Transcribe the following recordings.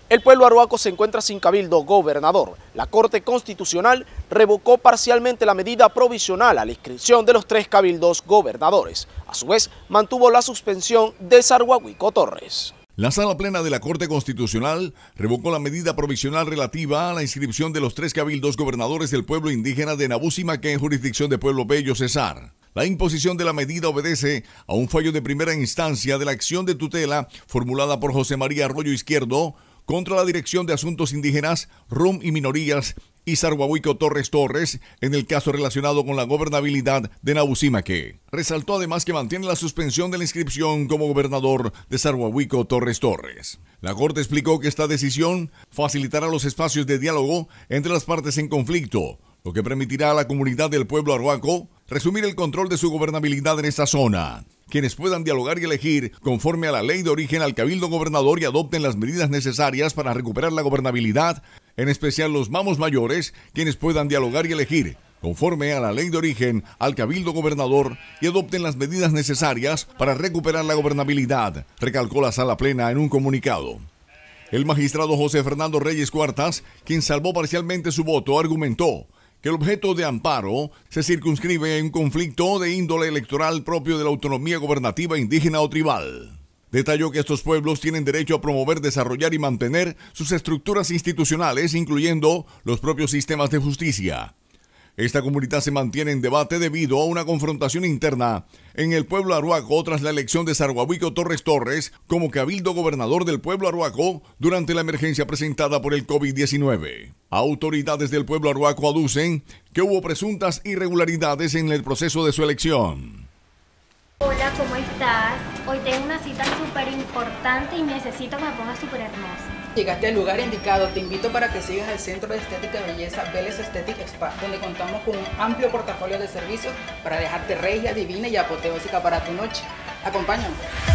El pueblo arhuaco se encuentra sin cabildo gobernador. La Corte Constitucional revocó parcialmente la medida provisional a la inscripción de los 3 cabildos gobernadores. A su vez, mantuvo la suspensión de Sarhuahuico Torres. La Sala Plena de la Corte Constitucional revocó la medida provisional relativa a la inscripción de los 3 cabildos gobernadores del pueblo indígena de Nabusimaque en jurisdicción de Pueblo Bello, Cesar. La imposición de la medida obedece a un fallo de primera instancia de la acción de tutela formulada por José María Arroyo Izquierdo contra la Dirección de Asuntos Indígenas, RUM y Minorías y Sarhuahuico Torres en el caso relacionado con la gobernabilidad de Nabusimaque. Resaltó además que mantiene la suspensión de la inscripción como gobernador de Sarhuahuico Torres. La Corte explicó que esta decisión facilitará los espacios de diálogo entre las partes en conflicto, lo que permitirá a la comunidad del pueblo arhuaco resumir el control de su gobernabilidad en esta zona. Quienes puedan dialogar y elegir conforme a la ley de origen al cabildo gobernador y adopten las medidas necesarias para recuperar la gobernabilidad, en especial los mamos mayores, quienes puedan dialogar y elegir conforme a la ley de origen al cabildo gobernador y adopten las medidas necesarias para recuperar la gobernabilidad, recalcó la Sala Plena en un comunicado. El magistrado José Fernando Reyes Cuartas, quien salvó parcialmente su voto, argumentó que el objeto de amparo se circunscribe en un conflicto de índole electoral propio de la autonomía gobernativa indígena o tribal. Detalló que estos pueblos tienen derecho a promover, desarrollar y mantener sus estructuras institucionales, incluyendo los propios sistemas de justicia. Esta comunidad se mantiene en debate debido a una confrontación interna en el pueblo arhuaco tras la elección de Sarhuahuico Torres como cabildo gobernador del pueblo arhuaco durante la emergencia presentada por el COVID-19. Autoridades del pueblo arhuaco aducen que hubo presuntas irregularidades en el proceso de su elección. Hola, ¿cómo estás? Hoy tengo una cita súper importante y necesito que me pongas súper hermosa. Llegaste al lugar indicado. Te invito para que sigas al Centro de Estética y Belleza Vélez Aesthetic Spa, donde contamos con un amplio portafolio de servicios para dejarte regia, divina y apoteósica para tu noche. Acompáñame.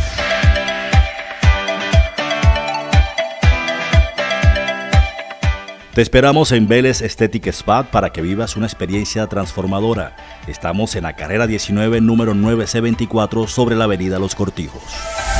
Te esperamos en Vélez Aesthetic Spa para que vivas una experiencia transformadora. Estamos en la carrera 19, número 9C24, sobre la avenida Los Cortijos.